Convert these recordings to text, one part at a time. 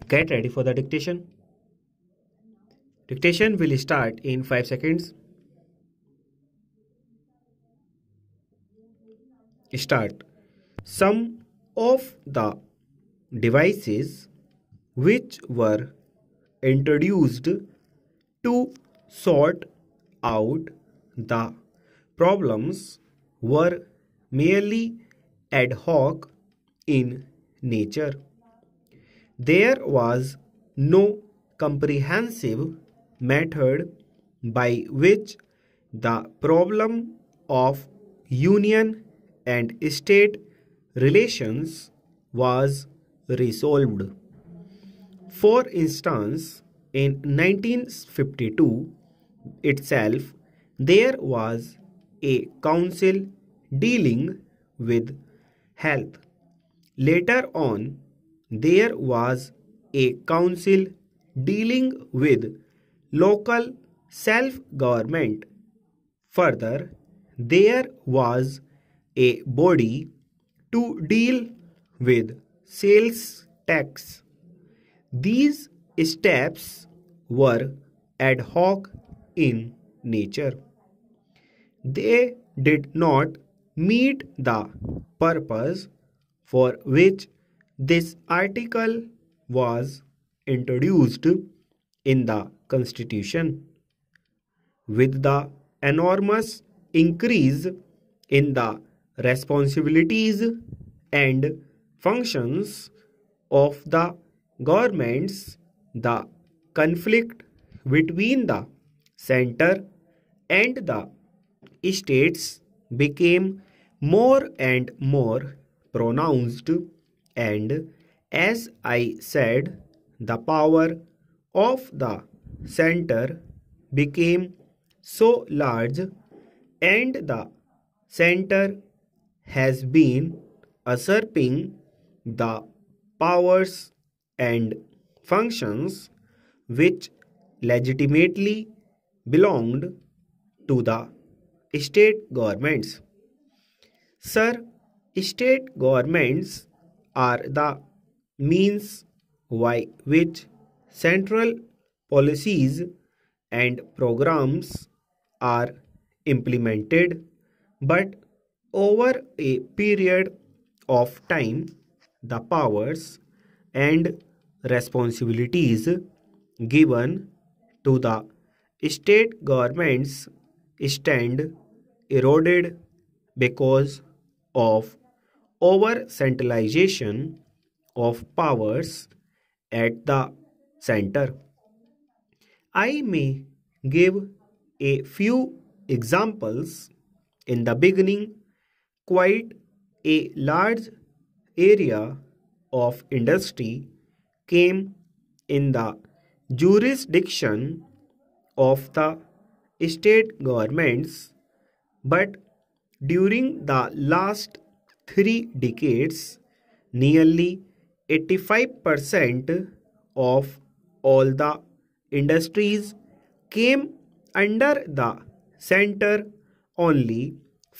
Get ready for the dictation. Dictation will start in 5 seconds. Start. Some of the devices which were introduced to sort out the problems were merely ad hoc in nature. There was no comprehensive method by which the problem of union and state relations was resolved. For instance, in 1952 itself, there was a council dealing with health. Later on, there was a council dealing with local self government. Further, there was a body to deal with sales tax. These steps were ad hoc in nature. They did not meet the purpose for which this article was introduced in the Constitution. With the enormous increase in the responsibilities and functions of the governments, the conflict between the center and the states became more and more pronounced, and as I said, the power of the center became so large, and the center has been usurping the powers and functions which legitimately belonged to the state governments. Sir, state governments are the means by which central policies and programs are implemented, but over a period of time, the powers and responsibilities given to the state governments stand eroded because of over centralization of powers at the center. I may give a few examples. In the beginning, quite a large area of industry came in the jurisdiction of the state governments, but during the last 3 decades, nearly 85% of all the industries came under the center. Only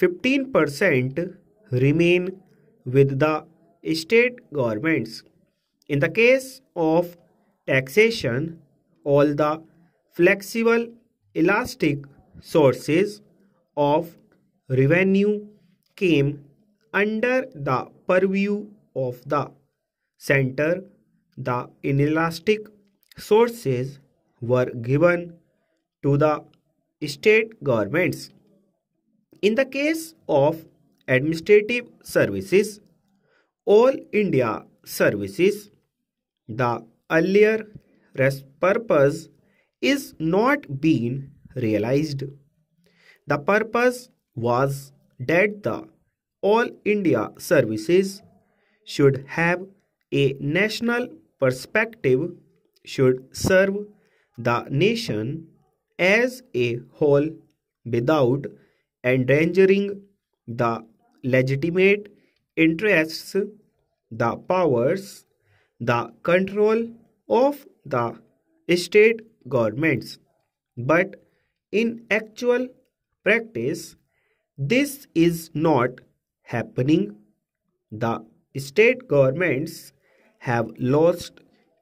15% remain with the state governments. In the case of taxation, all the flexible, elastic sources of revenue came under the purview of the center. The inelastic sources were given to the state governments. In the case of administrative services, all India services, the earlier purpose is not being realized. The purpose was that the all India services should have a national perspective, should serve the nation as a whole without endangering the legitimate interests, the powers, the control of the state governments. But in actual practice, this is not happening. The state governments have lost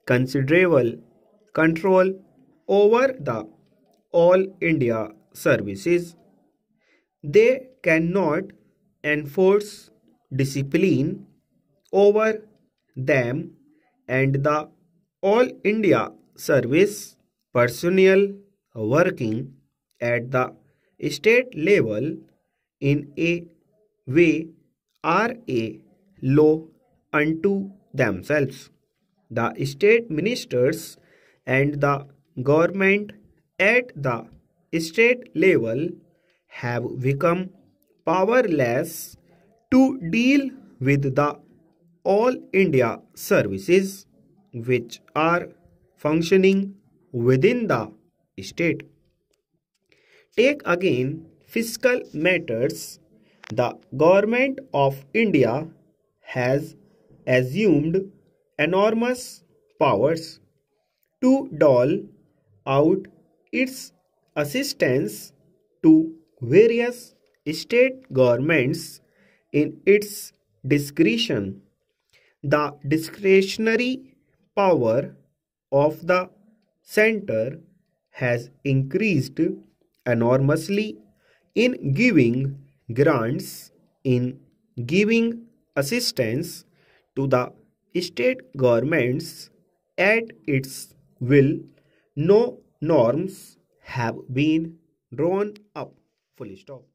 considerable control over the all India services. They cannot enforce discipline over them, and the All India Service personnel working at the state level in a way are a law unto themselves. The state ministers and the government at the state level have become powerless to deal with the all India services which are functioning within the state. Take again fiscal matters. The government of India has assumed enormous powers to dole out its assistance to various state governments in its discretion. The discretionary power of the center has increased enormously in giving grants, in giving assistance to the state governments at its will. No norms have been drawn up. Full stop.